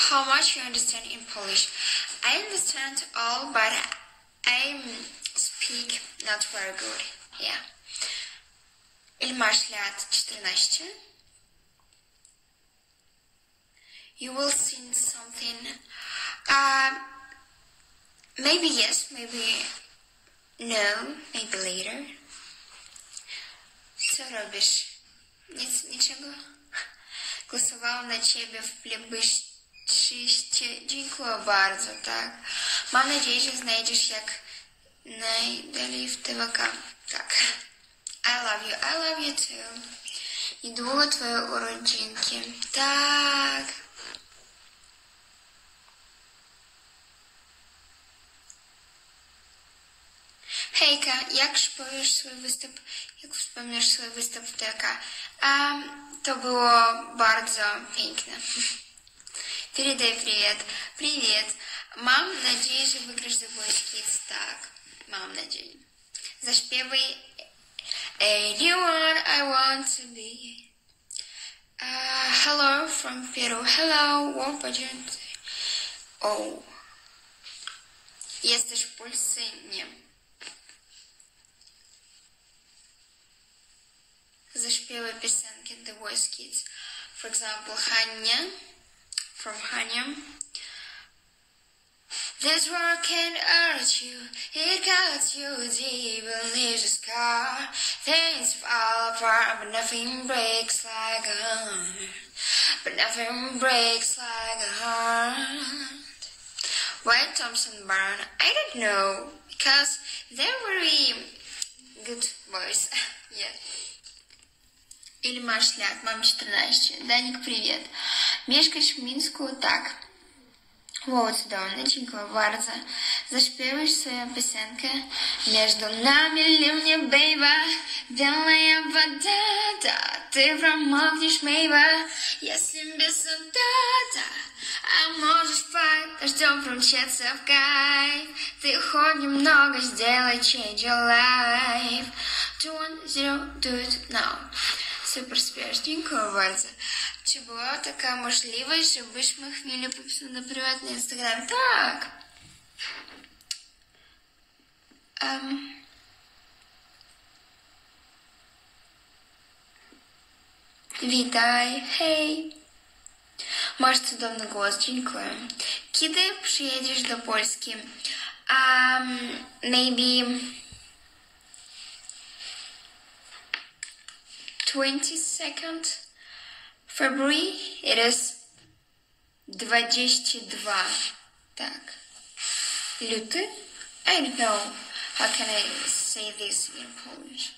how much you understand in Polish. I understand all, but I speak not very good. Yeah. Ile masz lat? 14? You will sing something. Maybe yes, maybe no, maybe later. Co robisz? Niczego? Głosowałam na ciebie w plebiscycie. Dziękuję bardzo, tak. Mam nadzieję, że znajdziesz jak najdalej w TVK. Tak. I love you too. Niedługo twoje urodzinki. Tak. Hejka, jak wspomniesz swój występ w TVK? To było bardzo piękne. Привет. Mam nadzieję, że wygrasz The Voice Kids. Tak, mam nadzieję. Zaśpiewaj Anyone I Want to Be. Hello from Peru. Hello, Łopadzięty. Oh. Jesteś w Polsce? Nie. Zaśpiewaj piosenkę The Voice Kids. For example, Hania. From Hania. This world can't hurt you, it cuts you deep and leaves a scar. Things fall apart, but nothing breaks like a heart. Why Thompson Brown? I don't know, because they're very good boys. Yeah. Ile masz lat? Mam 14. Danik, привет. Mieszkasz w Mińsku? Tak. Wow, cudownie, dziękuję bardzo. Zaśpiewasz swoją piosenkę? Между нами ливня, бейба, белая вода, да, ты промокнешь, мейба, если без солдата. А можешь спать, дождем промчаться в кайф. Ты хоть немного сделай change your life. 2-1-0, do it now. Super śpiewasz, dziękuję bardzo. Czy była taka możliwość, żebyśmy chwilę popisali na prywatny Instagram? Tak. Witaj, hej. Masz cudowny głos, dziękuję. Kiedy przyjedziesz do Polski? Maybe 22nd February. It is 22. Tak. Luty? I don't know how can I say this in Polish.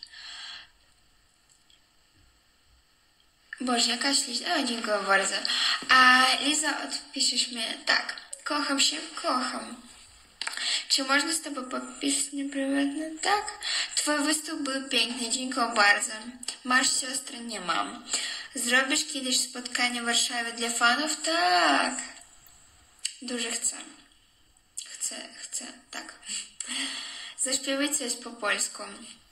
Boże, jakaś liczba. O, dziękuję bardzo. A Liza, odpiszesz mnie? Tak. Kocham się, kocham. Czy można z tobą popisać prywatnie? Tak. Twój występ był piękny, dziękuję bardzo. Masz siostrę? Nie mam. Zrobisz kiedyś spotkanie w Warszawie dla fanów? Tak. Dużo chcę. Chcę, tak. Zaśpiewaj coś po polsku.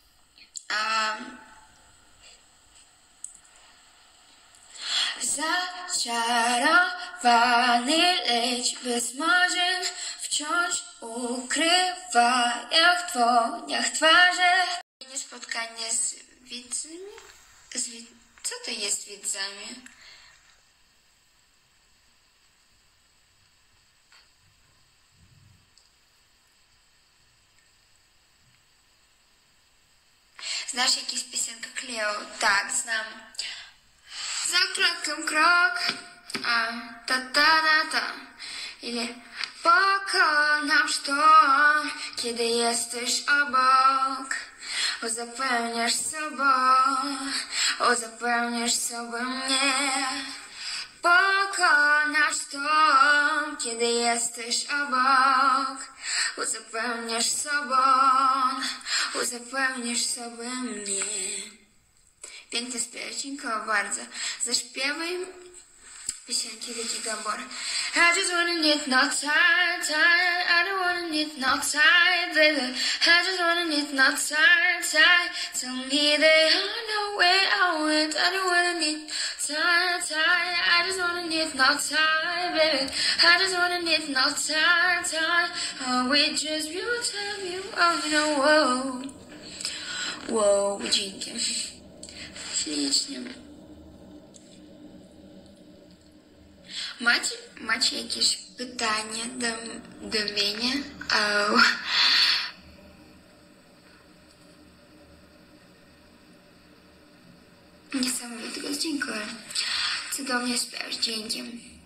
Zaczarowany, lecz bez marzeń wciąż ukrywa jak w dłoniach twarze. Spotkanie z widzami? Co to jest widzami? Znasz jakieś piosenkę Cleo? Tak, znam. Za krokiem krok, ta. Ile pokonam sztorm, kiedy jesteś obok. Uzupełniasz sobą mnie. Pokonasz sztorm, kiedy jesteś obok. Uzupełniasz sobą mnie. Piękny śpiew, dziękuję bardzo. Zaśpiewaj piosenki Wielki Gabor. I just wanna need no time. I don't wanna need no time, baby. I just wanna need no time. Tell me that I know where I went. I don't wanna need time, time. I just wanna need no time, baby. I just wanna need no time, time. Oh, we just you tell me, oh, you know, whoa. Wow, dzięki. Ślicznie. Macie jakieś pytania do mnie? Oh. Niesamowitego, dziękuję. Cudownie śpiewasz, dzięki.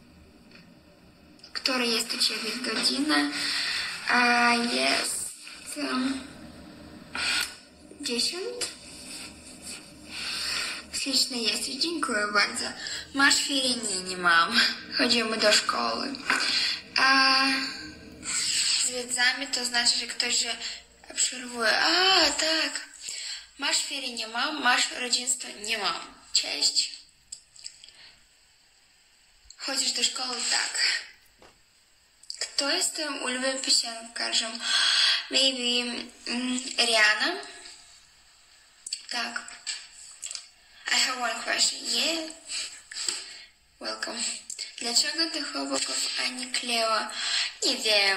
Która jest u Ciebie godzina? Jest 10. Śliczny jesteś, dziękuję bardzo. Masz ferie? Nie mam. Chodzimy do szkoły. Zwiedzamy to znaczy, że ktoś przerwuje. Tak. Masz ferie? Nie mam. Masz rodzeństwo? Nie mam. Cześć. Chodzisz do szkoły? Tak. Kto jest tym ulubionym piosenkarzem? Maybe Rihanna? Tak. I have one question. Yeah. Welcome. Dlaczego do chłopaków ani kleła? Nie wiem.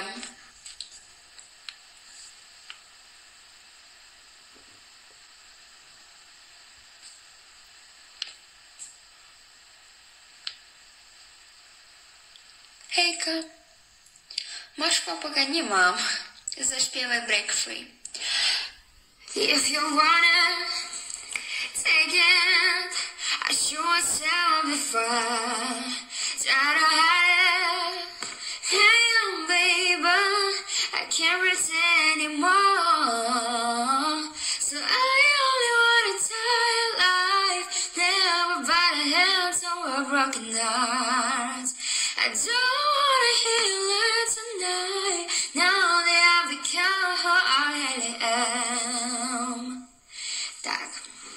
Hejka. Masz chłopaka? Nie mam. Zaśpiewaj Break Free. If you wanna take it, I sure sound before. Try to hide it. Hang on, baby. I can't pretend anymore. So I only want a tired life. Never by the hands of a broken heart. I don't wanna heal it tonight. Now that I've become who I really am. Tak.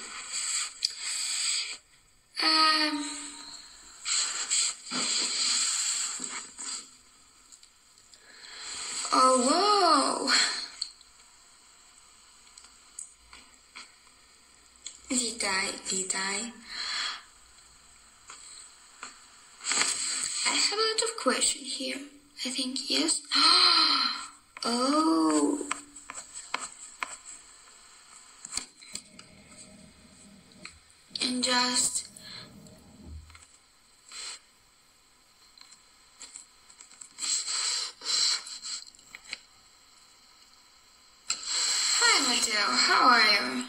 Oh, wow. Witaj. I have a lot of questions here. I think yes. Oh. And just hi Mateo, how are you?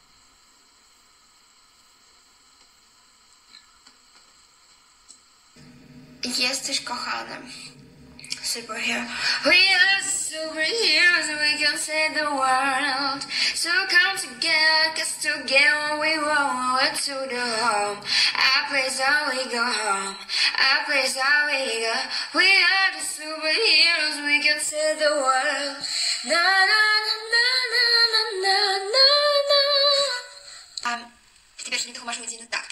Jesteś kochanym. Superhero. We are superheroes and we can save the world. So come together, cause together we want to the home. Our place how we go home. Our place how we go. We are the superheroes, we can save the world. Na na na na na na na na. W tej pierwszej nie masz godziny, tak.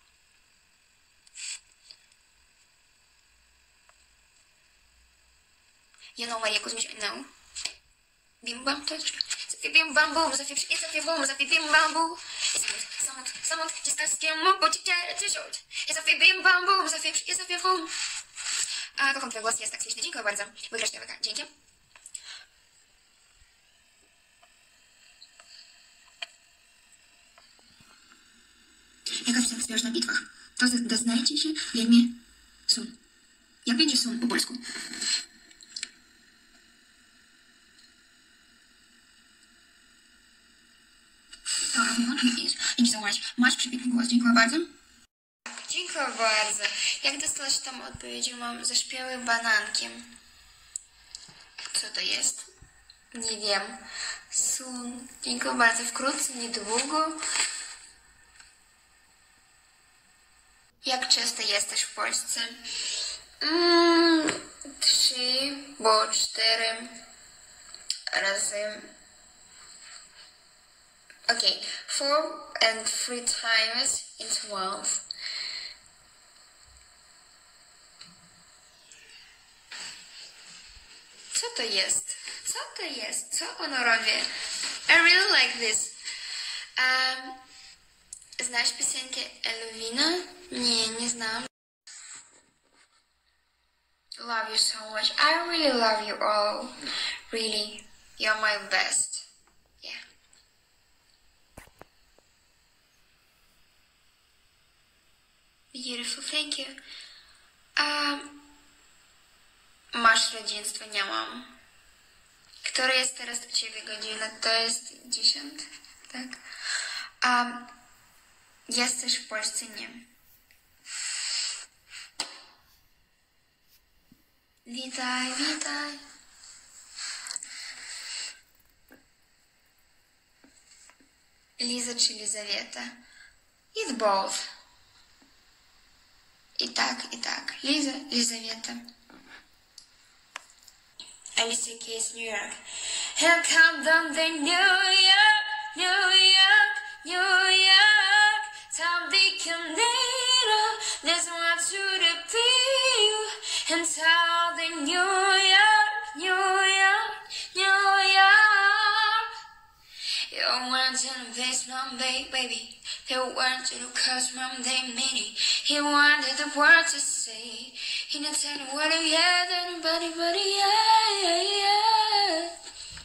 You know Maria Kuzmich, no. Bim bam, to Zafie bim bambu, Zafie bum, Zafie bim bambu. Samot, ciestaskiem mógł ci cieszyć. Zafie bim bambu, Zafie bum. Kocham twój głos, jest tak śliczny. Dziękuję bardzo. Wygrasz TVK. Dzięki. Jaka piosenka śpiewasz na bitwach? To doznajcie się wielmi sum. Jak będzie sum po polsku? Thank you so much. Masz przepiękny głos. Dziękuję bardzo. Dziękuję bardzo. Jak dostałaś tą odpowiedź? Mam zaśpiewały banankiem. Co to jest? Nie wiem. Sun. Dziękuję bardzo. Wkrótce, niedługo. Jak często jesteś w Polsce? 3 bo 4 razy. Okay, 4 and 3 times in 12. Co to jest? Co to jest? Co ono robi? I really like this. Знаешь песенки Элвина? Не знаю. Love you so much. I really love you all. Really. You're my best. Yeah. Beautiful, thank you. Masz rodzeństwo? Nie mam. Która jest teraz u Ciebie godzina? To jest 10, tak? Jesteś w Polsce? Nie. Witaj, witaj. Liza czy Lizawieta? It's both. I tak. Liza, Lizawieta. Alicia Keys, New York. Here come down the New York, New York, New York. Tom, Dick, and Nero. There's one to the you. And tell the New York, New York, New York. You went to the basement, baby. They weren't to the cosmos, they made it. He wanted the world to say. He didn't tell me what he had, anybody, but yeah.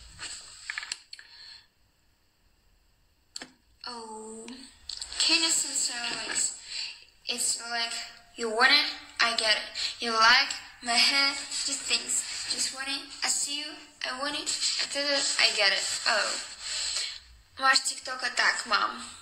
Oh, can you sing songs? It's like, you want it, I get it. You like my hair, just things. Just want it, I see you, I want it, I did it, I get it. Oh. Masz TikToka? Tak, mam.